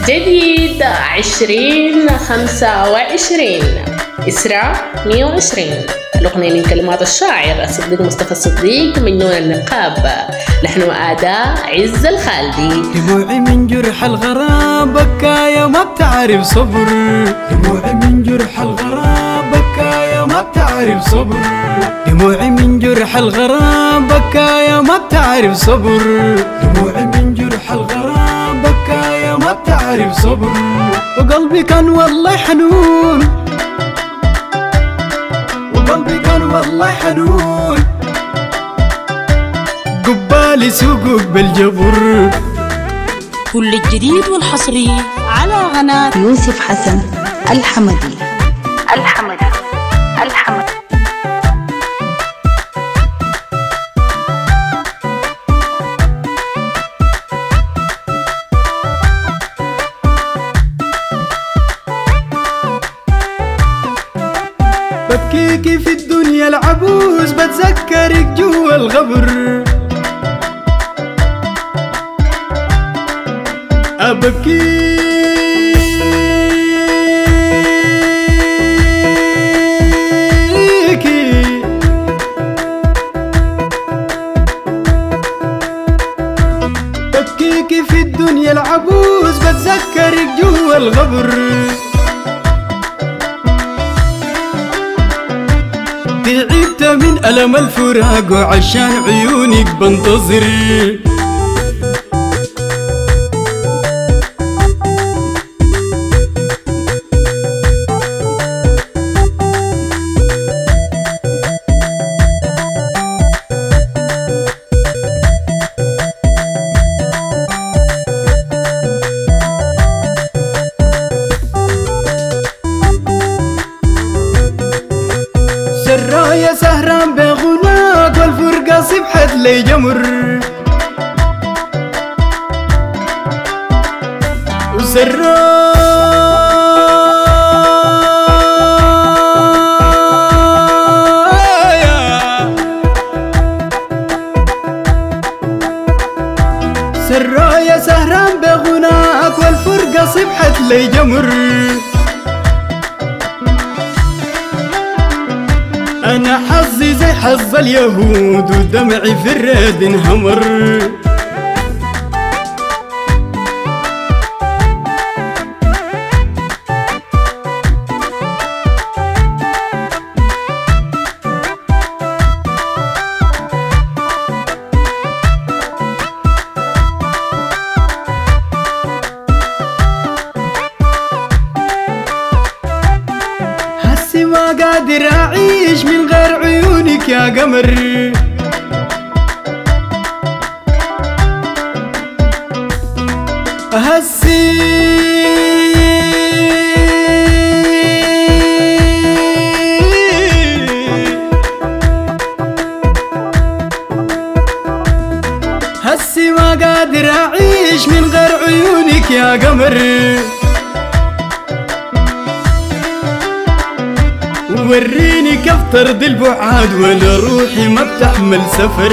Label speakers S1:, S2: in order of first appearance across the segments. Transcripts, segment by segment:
S1: جديد 2025 إسراء 120. الأغنية من كلمات الشاعر الصديق مصطفى الصديق مجنون النقاب، لحن وأداء عز الخالدي.
S2: دموعي من جرح الغرام بكايا ما بتعرف صبر، دموعي من جرح الغرام بكايا ما بتعرف صبر، دموعي من جرح الغرام بكايا ما بتعرف صبر، دموعي من جرح الغرام بكايا ما بتعرف صبر، وقلبي كان والله حنون، وقلبي كان والله حنون، قبالي سوقك بالجبر.
S3: كل الجديد والحصري على قناة
S4: يوسف حسن الحمدي.
S2: ببكيكي في الدنيا العبوس بتذكرك جوا الغبر، ببكيكي في الدنيا العبوس بتذكرك جوا الغبر، تعبت من ألم الفراق وعشان عيونك بنتظر، سرايا سهران بغناك والفرقة صبحت لي جمر، سرايا سهران بغناك والفرقة صبحت لي جمر، أنا حظي زي حظ اليهود ودمعي في الريد انهمر، هسي ما قادر أعيش من غير عيونك يا قمر، هسي ما قادر أعيش من غير عيونك يا قمر، وريني كيف ترضي البعاد ولا روحي ما بتحمل سفر،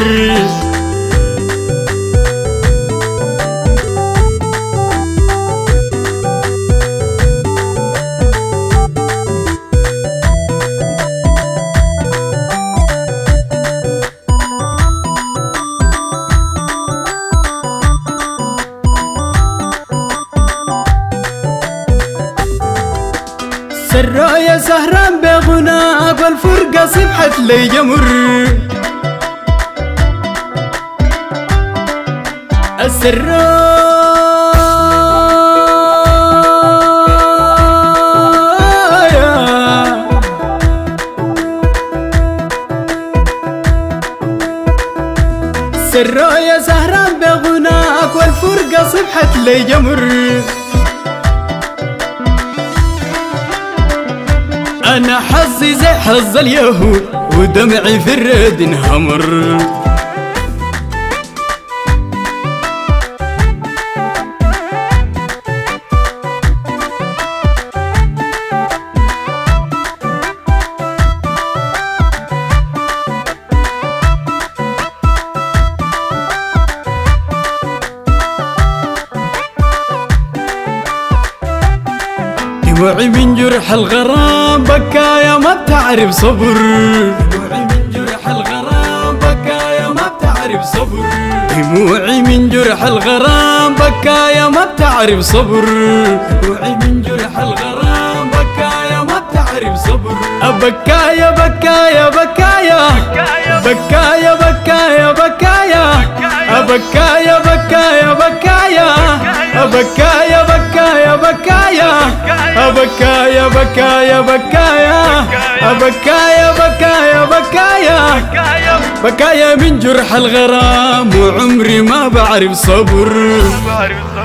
S2: سرايا سهران بغناك والفرقة صبحت لي جمر، سرايا سهران بغناك والفرقة صبحت لي جمر، أنا حظي زي حظ اليهود ودمعي في الريد انهمر. دموعي من جرح الغرام بكايا ما بتعرف صبر دموعي من جرح الغرام بكايا ما بتعرف صبر دموعي من جرح الغرام بكايا ما بتعرف صبر دموعي من جرح الغرام بكايا ما بتعرف صبر بكايا بكايا بكايا بكايا بكايا بكايا بكايا بكايا بكايا بكايا بكايا بكايا بكايا بكايا بكايا بكايا بكايا بكايا بكايا من جرح الغرام وعمري ما بعرف صبر